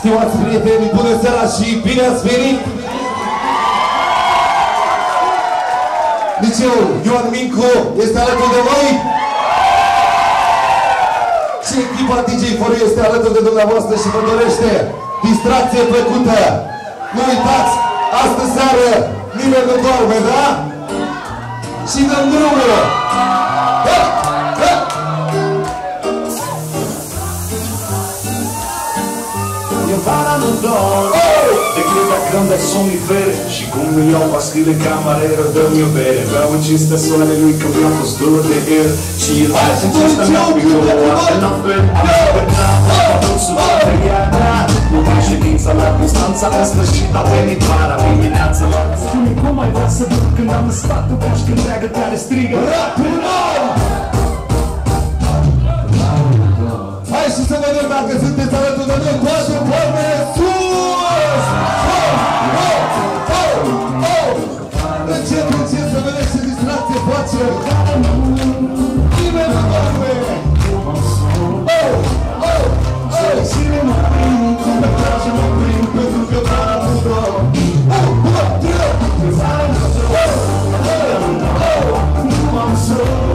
Stimați prieteni, bună seara și bine ați venit! Liceul Ioan Mincu este alături de noi și echipa DJ Foru este alături de dumneavoastră și vă dorește distracție plăcută. Nu uitați, astă seară nimeni nu doarme, da? Și dăm drumul! Vara nu dor, decât dacă îmi dai somnifere și cum nu iau pastile camareră, dă-mi o bere. Beau în cinstea soarelui că mi-a fost dor de el și el face în cinstea mea pe eu o altă la fel. Am supărat, am tot supărat iarna, nu mai ședința la Constanța, în sfârșit a venit vara dimineața. Spune-mi cum ai vrea să duc când am stat o gașcă întreagă care strigă Rapino! Hai și să vedem dacă sunteți alături de noi, toate formele sus! Încet, încet, să vedem ce distracție face! Nimeni nu doarme! Cine mă prind, cum mă trage mă prind, pentru că vara nu dor! Vara nu dor! Nu am sol!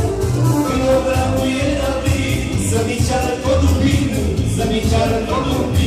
Să mi ceară totul bine, să mi ceară totul bine.